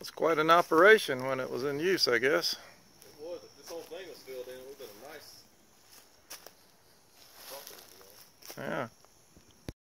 was quite an operation when it was in use, I guess. It was. If this whole thing was filled in, it would have been a nice. Yeah.